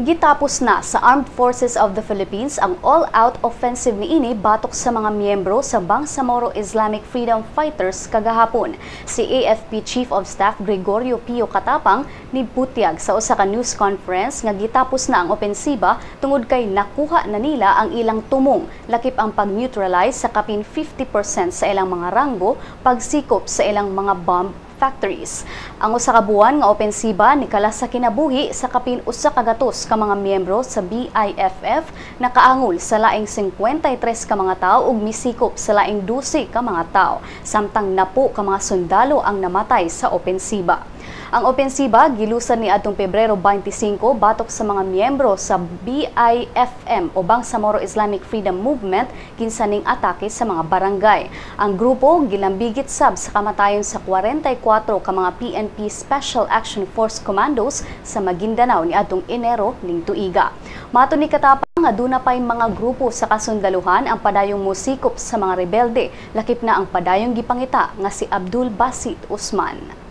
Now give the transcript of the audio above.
Gitapos na sa Armed Forces of the Philippines ang all-out offensive niini batok sa mga miyembro sa Bangsamoro Islamic Freedom Fighters kagahapon. Si AFP Chief of Staff Gregorio Pio Katapang nibutyag sa usa ka news conference nga gitapos na ang opensiba tungod kay nakuha na nila ang ilang tumong, lakip ang pag-neutralize sa kapin 50% sa ilang mga ranggo, pagsikop sa ilang mga bomb factories. Ang usa ka buwan nga opensiba nikala sa kinabuhi sa kapin usa ka gatos ka mga miyembro sa BIFF nakaangol sa laing 53 ka mga tawo ug misikop sa laing 12 ka mga tawo, samtang 10 ka mga sundalo ang namatay sa opensiba. Ang opensiba gilusan ni adtong Pebrero 25 batok sa mga miyembro sa BIFM o Bangsamoro Islamic Freedom Movement kinsa ning atake sa mga barangay. Ang grupo gilambigit sab sa kamatayon sa 44 ka mga PNP Special Action Force Commandos sa Maguindanao ni adtong Enero ning tuiga. Mato ni Katapang nga aduna pay mga grupo sa kasundaluhan ang padayong musikop sa mga rebelde, lakip na ang padayong gipangita nga si Abdul Basit Usman.